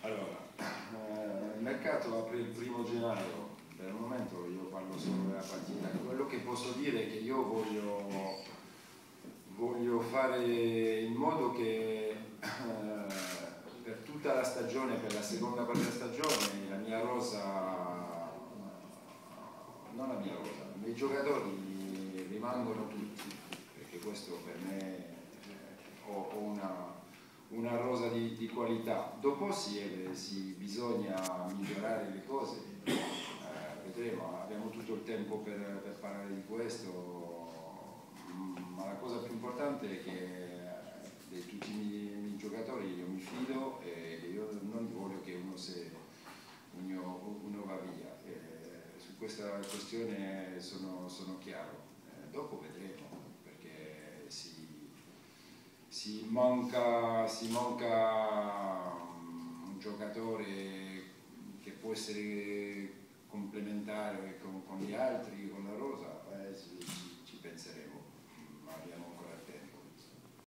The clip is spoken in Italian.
Allora, il mercato apre il 1° gennaio, per il momento io parlo solo della partita. Quello che posso dire è che io voglio fare in modo che per tutta la stagione, per la seconda parte della stagione, la mia rosa, non la mia rosa, i miei giocatori rimangono tutti, perché questo per me ho una rosa di qualità. Dopo bisogna migliorare le cose, vedremo, abbiamo tutto il tempo per parlare di questo, ma la cosa più importante è che di tutti i miei giocatori io mi fido e io non voglio che uno va via. Su questa questione sono chiaro. Dopo vedremo, perché si manca un giocatore che può essere complementare con gli altri, con la rosa,